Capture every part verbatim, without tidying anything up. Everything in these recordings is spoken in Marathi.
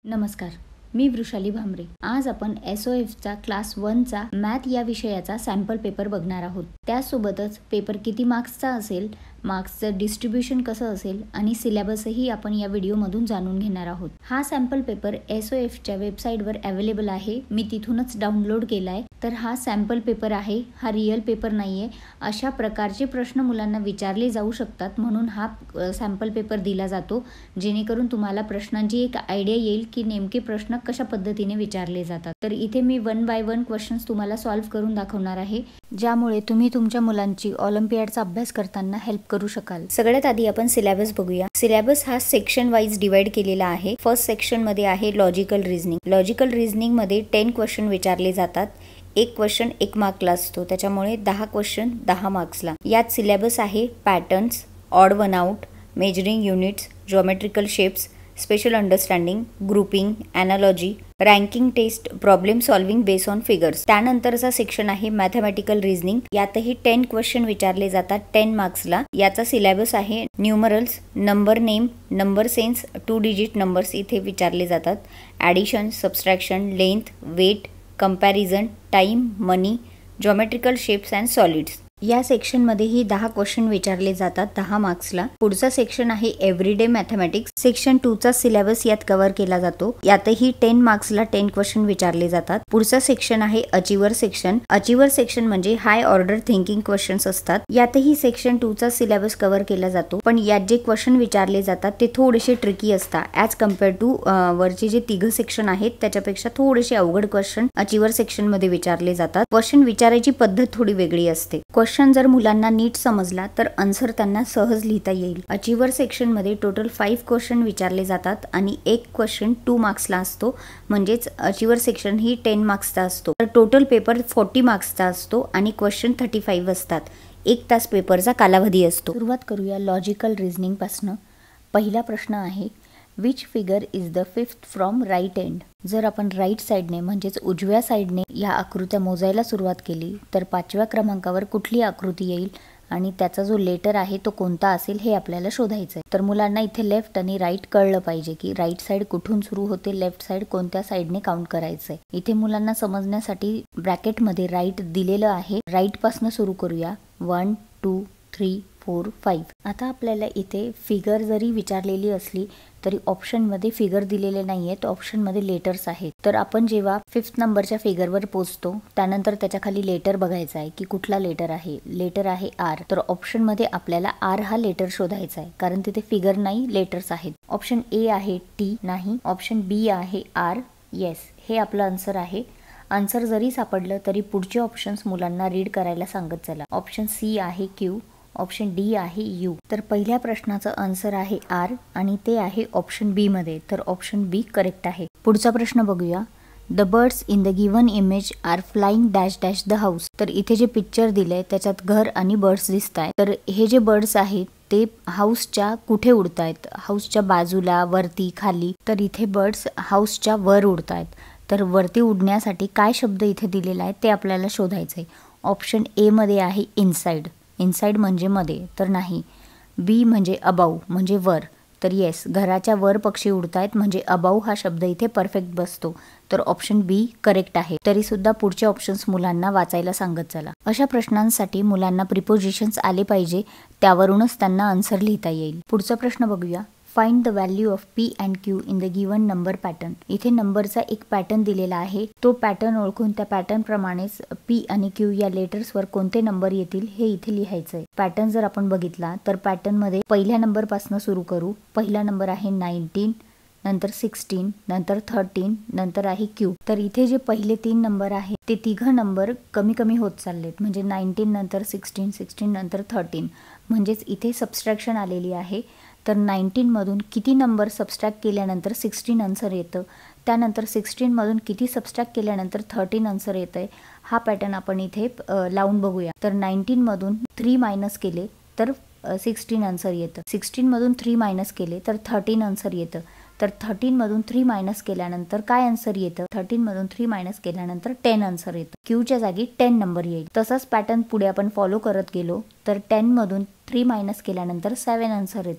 नमस्कार, मी वृषाली भामरे। आज आपण एस ओ एफचा क्लास वनचा मॅथ या विषयाचा सॅम्पल पेपर बघणार आहोत। त्यासोबतच पेपर किती मार्क्सचा असेल, मार्क्सचं डिस्ट्रीब्युशन कसं असेल आणि सिलेबसही आपण या व्हिडिओमधून जाणून घेणार आहोत। हा सॅम्पल पेपर एस ओ एफच्या वेबसाईटवर अवेलेबल आहे, मी तिथूनच डाउनलोड केलाय। तर हा सॅम्पल पेपर आहे, हा रिअल पेपर नाहीये। अशा प्रकारचे प्रश्न मुलांना विचारले जाऊ शकतात, म्हणून हा सॅम्पल पेपर दिला जातो, जेणेकरून तुम्हाला प्रश्नांची एक आयडिया येईल की नेमके प्रश्न कशा पद्धतीने विचारले जातात। तर इथे मी वन बाय वन क्वेश्चन्स तुम्हाला सॉल्व्ह करून दाखवणार आहे, ज्यामुळे तुम्ही तुमच्या मुलांची ऑलिम्पियाडचा अभ्यास करताना हेल्प करू शकाल। सगळ्यात आधी आपण सिलेबस बघूया। सिलेबस हा सेक्शन वाइज डिवाइड केलेला आहे। फर्स्ट सेक्शन मध्ये आहे लॉजिकल रिझनिंग। लॉजिकल रिझनिंग मध्ये टेन क्वेश्चन विचारले जातात। एक क्वेश्चन एक मार्कला असतो, त्याच्यामुळे दहा क्वेश्चन दहा मार्क्सला। यात सिलेबस आहे patterns, odd one out, measuring units, geometrical shapes, special understanding, grouping, analogy, ranking test, problem solving base on figures. त्यानंतरचा सेक्शन आहे मॅथमॅटिकल रिझनिंग। यातही टेन क्वेश्चन विचारले जातात टेन मार्क्सला। याचा सिलेबस आहे numerals, number name, number sense, two digit numbers इथे विचारले जातात। Addition, subtraction, length, weight, comparison, time, money, geometrical shapes and solids. या सेक्शन मध्येही दहा क्वेश्चन विचारले जातात दहा मार्क्सला। पुढचा सेक्शन आहे एव्हरीडे मॅथमॅटिक्स। सेक्शन टू चा सिलेबस यात कव्हर केला जातो। यातही टेन मार्क्सला टेन क्वेश्चन विचारले जातात। पुढचा सेक्शन आहे अचीवर सेक्शन। अचीवर सेक्शन म्हणजे हाय ऑर्डर थिंकिंग क्वेश्चन्स असतात। यातही सेक्शन टू चा सिलेबस कव्हर केला जातो, पण यात जे क्वेश्चन विचारले जातात ते थोडेसे ट्रिकी असतात ॲज कम्पेअर टू वरचे जे तिघ सेक्शन आहेत त्याच्यापेक्षा थोडेसे अवघड क्वेश्चन अचीवर सेक्शन मध्ये विचारले जातात। क्वेश्चन विचारायची पद्धत थोडी वेगळी असते। क्वेश्चन जर मुलांना नीट समजला तर आन्सर त्यांना सहज लिहिता येईल। अचीवर सेक्शन मध्ये टोटल फाईव्ह क्वेश्चन विचारले जातात आणि एक क्वेश्चन टू मार्क्सला असतो, म्हणजेच अचीवर सेक्शन ही टेन मार्क्सचा असतो। तर टोटल पेपर फोर्टी मार्क्सचा असतो आणि क्वेश्चन थर्टी फाईव्ह असतात। एक तास पेपरचा कालावधी असतो। सुरुवात करूया लॉजिकल रिझनिंग पासून। पहिला प्रश्न आहे, which figure is the fifth from right end. जर आपण राईट साइडने म्हणजेच उजव्या साइडने या आकृत्या मोजायला सुरुवात केली तर पाचव्या क्रमांकावर कुठली आकृती येईल आणि त्याचा जो लेटर आहे तो कोणता असेल हे आपल्याला शोधायचं आहे। तर मुलांना इथे लेफ्ट आणि राईट कळलं पाहिजे की राईट साइड कुठून सुरू होते, लेफ्ट साइड कोणत्या साइडने काउंट करायचंय। इथे मुलांना समजण्यासाठी ब्रॅकेट मध्ये राईट दिलेलं आहे। राईट पासून सुरू करूया। One two three four five. आता आपल्याला इथे फिगर जरी विचारलेली असली तरी ऑप्शन मध्ये फिगर दिलेले नाहीयेत, ऑप्शन मध्ये लेटर्स आहेत। तर आपण जेव्हा फिफ्थ नंबरच्या फिगरवर पोहोचतो त्यानंतर त्याच्या खाली लेटर बघायचा आहे की कुठला लेटर आहे। लेटर आहे आर। तर ऑप्शन मध्ये आपल्याला आर हा लेटर शोधायचा आहे, कारण तिथे फिगर नाही लेटर्स आहेत। ऑप्शन ए आहे टी, नाही। ऑप्शन बी आहे आर, येस, हे आपलं आन्सर आहे। आन्सर जरी सापडलं तरी पुढचे ऑप्शन्स मुलांना रीड करायला सांगत चला। ऑप्शन सी आहे क्यू, ऑप्शन डी आहे यू। तर पहिल्या प्रश्नाचं आन्सर आहे आर आणि ते आहे ऑप्शन बी मध्ये। तर ऑप्शन बी करेक्ट आहे। पुढचा प्रश्न बघूया। The birds in the given image are flying dash dash the house. तर इथे जे पिक्चर दिलंय त्याच्यात घर आणि बर्ड्स दिसतायत। तर हे जे बर्ड्स आहेत ते हाऊसच्या कुठे उडतायत, हाऊसच्या बाजूला, वरती, खाली। तर इथे बर्ड्स हाऊसच्या वर उडतायत। तर वरती उडण्यासाठी काय शब्द इथे दिलेला आहे ते आपल्याला शोधायचंय। ऑप्शन ए मध्ये आहे इनसाइड, इनसाइड म्हणजे मध्ये, तर नाही। बी म्हणजे अबाऊ म्हणजे वर, तर येस, घराच्या वर पक्षी उडतायत म्हणजे अबाऊ हा शब्द इथे परफेक्ट बसतो। तर ऑप्शन बी करेक्ट आहे। तरी सुद्धा पुढचे ऑप्शन्स मुलांना वाचायला सांगत चला। अशा प्रश्नांसाठी मुलांना प्रिपोजिशन्स आले पाहिजे, त्यावरूनच त्यांना आन्सर लिहिता येईल। पुढचा प्रश्न बघूया। Find the value of P and Q in the given number pattern. इथे नंबरचा एक पॅटर्न दिलेला आहे, तो पॅटर्न ओळखून त्या पॅटर्न प्रमाणेच पी आणि क्यू या लेटर्सवर कोणते नंबर येतील हे इथे लिहायचंय। पॅटर्न जर आपण बघितला तर पॅटर्न मध्ये पहिल्या नंबर पासून सुरू करू। पहिला नंबर आहे नाईन्टीन, नंतर सिक्स्टीन, नंतर थर्टीन, नंतर आहे क्यू। तर इथे जे पहिले तीन नंबर आहे ते तिघ नंबर कमी कमी होत चाललेत, म्हणजे नाईन्टीन नंतर सिक्स्टीन, सिक्स्टीन नंतर थर्टीन, म्हणजेच इथे सबस्ट्रॅक्शन आलेली आहे। तर नाईन्टीन मधून किती नंबर सबस्ट्रॅक्ट केल्यानंतर सिक्स्टीन आन्सर येतं, त्यानंतर सिक्स्टीन मधून किती सबस्ट्रॅक्ट केल्यानंतर थर्टीन आन्सर येतंय, हा पॅटर्न आपण इथे लावून बघूया। तर नाईन्टीन मधून थ्री मायनस केले तर सिक्स्टीन आन्सर येतं। सिक्स्टीन मधून थ्री मायनस केले तर थर्टीन आन्सर येतं। तर थर्टीन मधून थ्री मायनस केल्यानंतर काय आन्सर येतं, थर्टीन मधून थ्री मायनस केल्यानंतर टेन आन्सर येतं। क्यूच्या जागी टेन नंबर येईल। तसाच पॅटर्न पुढे आपण फॉलो करत गेलो तर टेन मधून थ्री मायनस केल्यानंतर सेवन आन्सर येतं।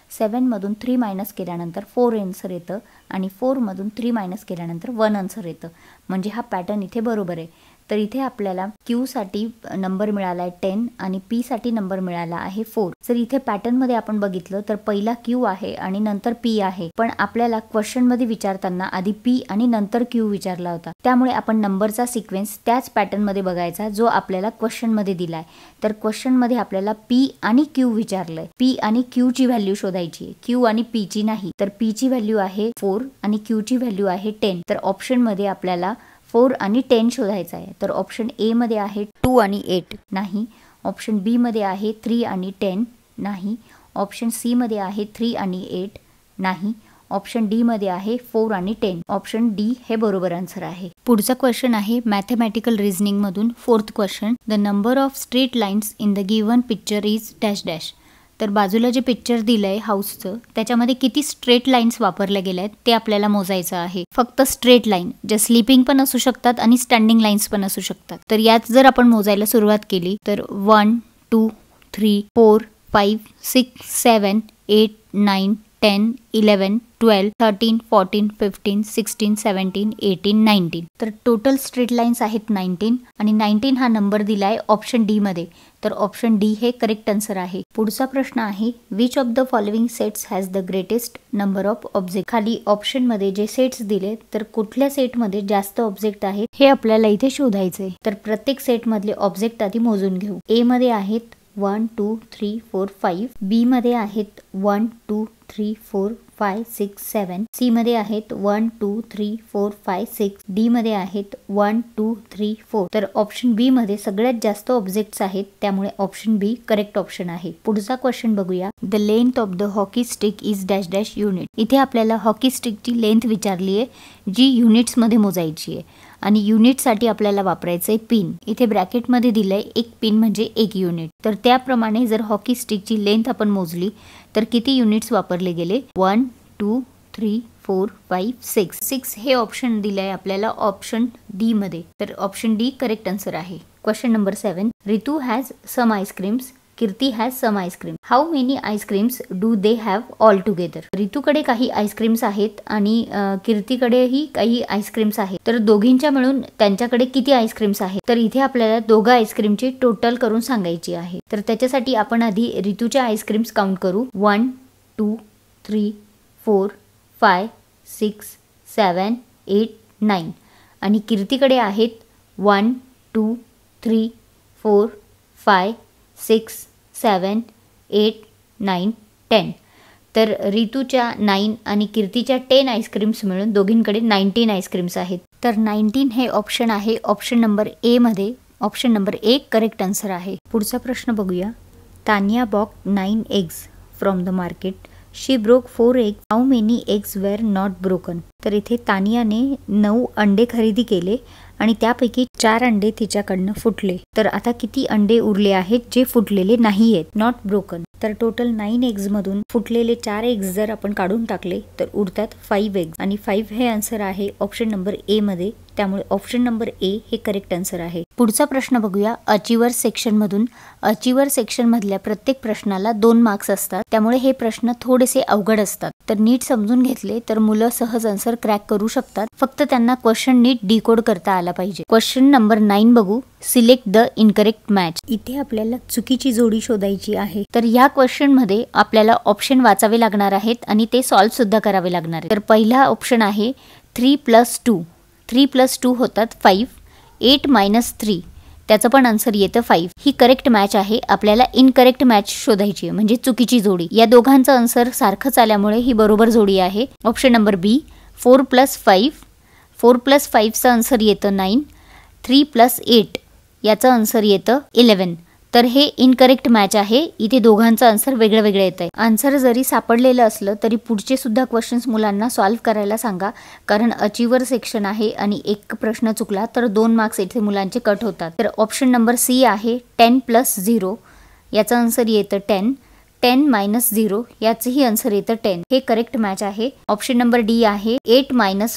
सेवन मधून थ्री मायनस केल्यानंतर फोर आन्सर येतं आणि फोर मधून थ्री मायनस केल्यानंतर वन आन्सर येतं. म्हणजे हा पॅटर्न इथे बरोबर आहे. तर इथे आपल्याला क्यू साठी नंबर मिळाला आहे टेन आणि पी साठी नंबर मिळाला आहे फोर. जर इथे पॅटर्न मध्ये आपण बघितलं तर पहिला क्यू आहे आणि नंतर पी आहे, पण आपल्याला क्वेश्चन मध्ये विचारताना आधी पी आणि नंतर क्यू विचारला होता. त्यामुळे आपण नंबरचा सिक्वेन्स त्याच पॅटर्न मध्ये बघायचा जो आपल्याला क्वेश्चन मध्ये दिलाय. तर क्वेश्चन मध्ये आपल्याला पी आणि क्यू विचारलंय. पी आणि क्यू ची व्हॅल्यू शोधायची, क्यू आणि पी ची नाही. तर पी ची व्हॅल्यू आहे फोर आणि क्यू ची व्हॅल्यू आहे टेन. तर ऑप्शन मध्ये आपल्याला फोर आणि टेन शोधायचा आहे. तर ऑप्शन ए मध्ये आहे टू आणि एट नाही. ऑप्शन बी मध्ये आहे थ्री आणि टेन नाही. ऑप्शन सी मध्ये आहे थ्री आणि एट नाही. ऑप्शन डी मध्ये आहे फोर आणि टेन. ऑप्शन डी हे बरोबर आन्सर आहे. पुढचा क्वेश्चन आहे मॅथमॅटिकल रिझनिंग मधून fourth question. The number of straight lines in the given picture is dash dash. तर बाजूला जे पिक्चर दिलंय हाऊसचं त्याच्यामध्ये किती स्ट्रेट लाईन्स वापरल्या गेल्या आहेत ते आपल्याला मोजायचं आहे. फक्त स्ट्रेट लाईन, ज्या स्लिपिंग पण असू शकतात आणि स्टँडिंग लाईन्स पण असू शकतात. तर यात जर आपण मोजायला सुरुवात केली तर one two three four five six seven eight nine ten eleven twelve thirteen fourteen fifteen sixteen seventeen eighteen nineteen. तर टोटल स्ट्रेट लाईन्स आहेत नाईन्टीन आणि नाईन्टीन हा नंबर दिलाय ऑप्शन डी मध्ये. तर ऑप्शन डी हे करेक्ट आन्सर आहे. पुढचा प्रश्न आहे which of the following sets has the greatest number of object. खाली ऑप्शन मध्ये जे सेट्स दिले तर कुठल्या सेट मध्ये जास्त ऑब्जेक्ट आहेत हे आपल्याला इथे शोधायचे. तर प्रत्येक सेट मधले ऑब्जेक्ट आधी मोजून घेऊ. ए मध्ये आहेत one two three four five. B मध्ये आहेत one two three four five six seven. C मध्ये आहेत one two three four five six. D मध्ये आहेत वन टू थ्री फोर. तर ऑप्शन बी मध्ये सगळ्यात जास्त ऑब्जेक्ट्स आहेत, त्यामुळे ऑप्शन बी करेक्ट ऑप्शन आहे. पुढचा क्वेश्चन बघूया. The length of the hockey stick is dash dash unit. इथे आपल्याला हॉकी स्टिकची लेंथ विचारली आहे जी युनिट्स मध्ये मोजायची आहे आणि युनिट साठी आपल्याला वापरायचंय पिन. इथे ब्रॅकेट मध्ये दिलंय एक पिन म्हणजे एक युनिट. तर त्याप्रमाणे जर हॉकी स्टिकची लेंथ आपण मोजली तर किती युनिट्स वापरले गेले. One two three four five six. Six हे ऑप्शन दिलंय आपल्याला ऑप्शन डी मध्ये. तर ऑप्शन डी करेक्ट आन्सर आहे. Question number seven. Ritu has some ice creams, Kirti has some ice cream. How many ice creams do they have all together. रितूकडे काही आईस्क्रीम्स आहेत आणि कीर्तीकडेही काही आईस्क्रीम्स आहेत. तर दोघींच्या मिळून त्यांच्याकडे किती आईस्क्रीम्स आहेत. तर इथे आपल्याला दोघं आईस्क्रीमची टोटल करून सांगायची आहे. तर त्याच्यासाठी आपण आधी रितूच्या आईस्क्रीम्स काउंट करू. One two three four five six seven eight nine आणि कीर्तीकडे आहेत one two three four five six seven eight nine ten. तर रितूच्या नाईन आणि कीर्तीच्या टेन आईस्क्रीम्स मिळून दोघींकडे नाईन्टीन आईस्क्रीम्स आहेत. तर नाईन्टीन हे ऑप्शन आहे ऑप्शन नंबर ए मध्ये. Option number A correct answer आहे. पुढचा प्रश्न बघूया. Tania bought nine eggs from the market. She broke four egg. How many eggs were not broken. तर इथे तानियाने नऊ अंडे खरेदी केले आणि त्यापैकी चार अंडे तिच्याकडनं फुटले. तर आता किती अंडे उरले आहेत जे फुटलेले नाही आहेत, नॉट ब्रोकन. तर टोटल नाईन एग्ज मधून फुटलेले चार एग्ज जर आपण काढून टाकले तर उरतात फाईव्ह एग्ज आणि फाईव्ह हे आन्सर आहे ऑप्शन नंबर ए मध्ये. त्यामुळे ऑप्शन नंबर ए हे करेक्ट आन्सर आहे. पुढचा प्रश्न बघूया. अचिव्हर सेक्शन मधून. अचिव्हर सेक्शन मधल्या प्रत्येक प्रश्नाला दोन मार्क्स असतात, त्यामुळे हे प्रश्न थोडेसे अवघड असतात. तर नीट समजून घेतले तर मुलं सहज आन्सर क्रॅक करू शकतात. फक्त त्यांना क्वेश्चन नीट डिकोड करता आला पाहिजे. क्वेश्चन नंबर नाईन बघू. Select the incorrect match. इथे आपल्याला चुकीची जोडी शोधायची आहे. तर या क्वेश्चन मध्ये आपल्याला ऑप्शन वाचावे लागणार आहेत आणि ते सॉल्व्ह सुद्धा करावे लागणार आहेत. तर पहिला ऑप्शन आहे three plus two. Three plus two होतात फाईव्ह. एट मायनस थ्री त्याचं पण आन्सर येतं फाईव्ह. ही करेक्ट मॅच आहे. आपल्याला इनकरेक्ट मॅच शोधायची आहे म्हणजे चुकीची जोडी. या दोघांचं आन्सर सारखंच आल्यामुळे ही बरोबर जोडी आहे. Option number B. Four plus five. Four plus फाईव्हचं आन्सर येतं नाईन. थ्री प्लस एट याचं आन्सर येतं इलेवन. तर हे इनकरेक्ट मॅच आहे. इथे दोघांचं आन्सर वेगळं वेगळं येत आहे. आन्सर जरी सापडलेलं असलं तरी पुढचे सुद्धा क्वेश्चन्स मुलांना सॉल्व्ह करायला सांगा, कारण अचिव्हर सेक्शन आहे आणि एक प्रश्न चुकला तर दोन मार्क्स इथे मुलांचे कट होतात. तर ऑप्शन नंबर सी आहे टेन प्लस झिरो याचं आन्सर येतं टेन. टेन मायनस झिरो याचंही आन्सर येतं टेन. हे करेक्ट मॅच आहे. ऑप्शन नंबर डी आहे एट मायनस फोर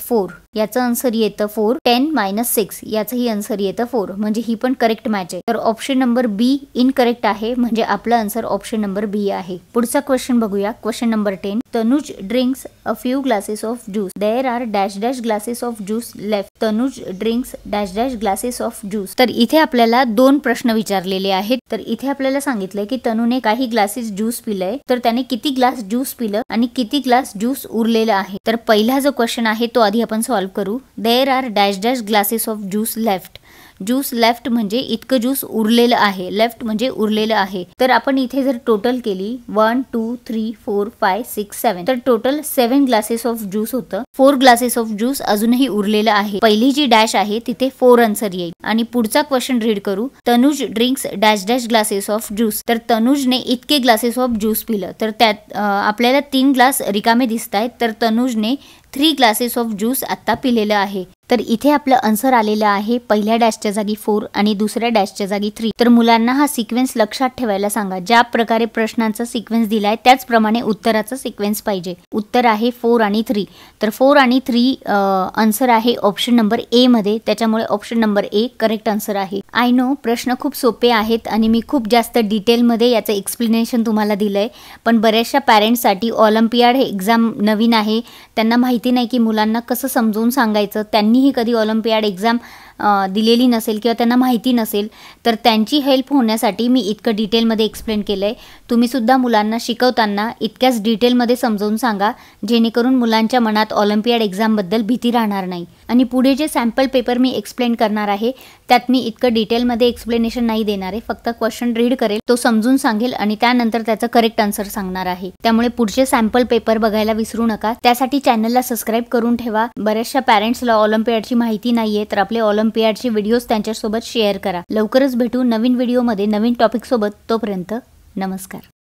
याचं आन्सर येतं फोर. टेन मायनस सिक्स याचंही आन्सर येतं फोर. म्हणजे ही पण करेक्ट मॅच आहे. तर ऑप्शन नंबर बी इनकरेक्ट आहे. म्हणजे आपलं आन्सर ऑप्शन नंबर बी आहे. पुढचा क्वेश्चन बघूया. Question number ten. Tanuj drinks a few glasses of juice. There are dash dash glasses of juice left. Tanuj drinks dash dash glasses of juice. तर इथे आपल्याला दोन प्रश्न विचारलेले आहेत. तर इथे आपल्याला सांगितलंय की तनुने काही ग्लासेस ज्यूस पिलंय. तर त्याने किती ग्लास ज्यूस पिलं आणि किती ग्लास ज्यूस उरलेला आहे. तर पहिला जो क्वेश्चन आहे तो आधी आपण सॉल्व्ह करू. There are dash dash glasses of juice left. Juice left म्हणजे इतकं ज्यूस उरलेलं आहे. लेफ्ट म्हणजे उरलेलं आहे. तर आपण इथे जर टोटल केली one two three four five six seven, तर total seven glasses of juice होतं. फोर ग्लासेस ऑफ ज्यूस अजूनही उरलेलं आहे. पहिली जी डॅश आहे तिथे फोर आन्सर येईल. आणि पुढचा क्वेश्चन रीड करू. Tanuj drinks dash dash glasses of juice. तर तनुजने इतके ग्लासेस ऑफ ज्यूस पिलं. तर त्यात आपल्याला तीन ग्लास रिकामे दिसत आहेत. तर तनुजने थ्री ग्लासेस ऑफ ज्यूस आता पिलेलं आहे. तर इथे आपलं आन्सर आलेलं आहे पहिल्या डॅशच्या जागी फोर आणि दुसऱ्या डॅशच्या जागी थ्री. तर मुलांना हा सिक्वेन्स लक्षात ठेवायला सांगा. ज्या प्रकारे प्रश्नांचा सिक्वेन्स दिलाय त्याचप्रमाणे उत्तराचा सिक्वेन्स पाहिजे. उत्तर आहे फोर आणि थ्री. तर फोर आणि थ्री आन्सर आहे ऑप्शन नंबर ए मध्ये. त्याच्यामुळे option number A correct answer आहे. आय नो प्रश्न खूप सोपे आहेत आणि मी खूप जास्त डिटेलमध्ये याचं एक्सप्लेनेशन तुम्हाला दिलंय. पण बऱ्याचशा पॅरेंट्ससाठी ऑलिम्पियाड हे एक्झाम नवीन आहे. त्यांना माहिती नाही की मुलांना कसं समजून सांगायचं. त्यांनीही कधी ऑलिम्पियाड एक्झाम दिलेली नसेल किंवा त्यांना माहिती नसेल. तर त्यांची हेल्प होण्यासाठी मी इतकं डिटेलमध्ये एक्सप्लेन केलंय. तुम्ही सुद्धा मुलांना शिकवताना इतक्याच डिटेलमध्ये समजावून सांगा जेणेकरून मुलांच्या मनात ऑलिम्पियाड एक्झामबद्दल भीती राहणार नाही. आणि पुढे जे सॅम्पल पेपर मी एक्सप्लेन करणार आहे त्यात मी इतकं डिटेलमध्ये एक्सप्लेनेशन नाही देणार आहे. फक्त क्वेश्चन रीड करेल, तो समजून सांगेल आणि त्यानंतर त्याचं करेक्ट आन्सर सांगणार आहे. त्यामुळे पुढचे सॅम्पल पेपर बघायला विसरू नका. त्यासाठी चॅनलला सबस्क्राईब करून ठेवा. बऱ्याचशा पॅरेंट्सला ऑलिम्पियाडची माहिती नाहीये, तर आपले ऑलिम्पियाडचे व्हिडिओज त्यांच्यासोबत शेअर करा. लवकरच भेटू नवीन व्हिडिओमध्ये नवीन टॉपिक सोबत. तोपर्यंत नमस्कार.